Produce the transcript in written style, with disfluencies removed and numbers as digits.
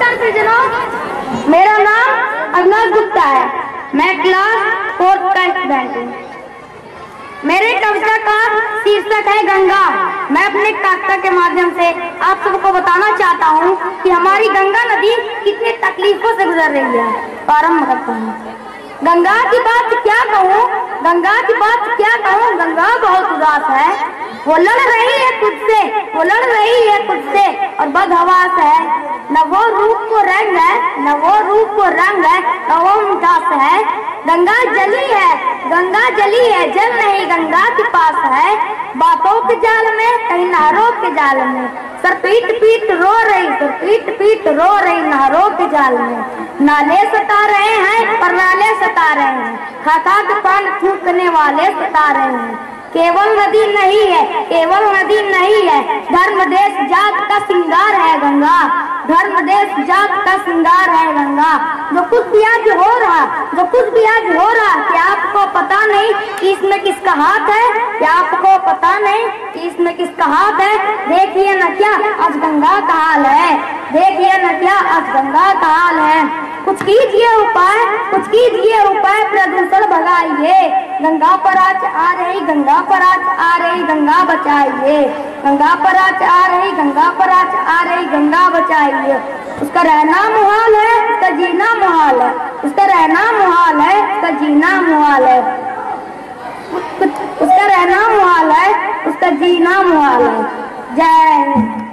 नमस्कार सज्जनों, मेरा नाम अविनाश गुप्ता है। मैं क्लास 4th का स्टूडेंट हूँ। मेरे कविता का शीर्षक है गंगा। मैं अपने कविता के माध्यम से आप सबको बताना चाहता हूँ कि हमारी गंगा नदी कितनी तकलीफों से गुजर रही है। प्रारंभ करता हूँ। गंगा की बात क्या कहूँ, गंगा की बात क्या कहूँ, गंगा बहुत उदास है। वो लड़ रही है खुद से, वो लड़ रही है खुद से और बदहवास है। न वो रूप को रंग है, न वो रूप को रंग है, न वो मिठास है। गंगा जली है, गंगा जली है, जल नहीं गंगा के पास है। बातों के जाल में, कहीं नहरों के जाल में, सर पीट पीट रो रही, सर पीट पीट रो रही नहरों के जाल में। नाले सता रहे हैं पर नाले सता रहे हैं, खा खा के पान थूकने वाले सता रहे हैं। केवल नदी नहीं है, केवल नदी नहीं है, धर्म देश जात का सिंगार है गंगा। धर्म देश जात का सिंगार है गंगा। जो कुछ भी आज हो रहा, जो कुछ भी आज हो रहा, क्या आपको पता नहीं कि इसमें किसका हाथ है? क्या आपको पता नहीं कि इसमें किसका हाथ है? देखिए न क्या आज गंगा का हाल है, देखिए न क्या आज गंगा का हाल है। कुछ कीजिए उपाय, कुछ कीजिए उपाय, प्रदूषण भगाइए। गंगा पर आज आ रही, गंगा पर आज आ रही, गंगा बचाइए। गंगा पर आज आ रही, गंगा पर आज आ रही, गंगा बचाइए। उसका रहना मुहाल है, उसका जीना मुहाल है, उसका रहना मुहाल है, उसका जीना मुहाल है। उसका रहना मुहाल है, उसका जीना मुहाल है। जय हिंद।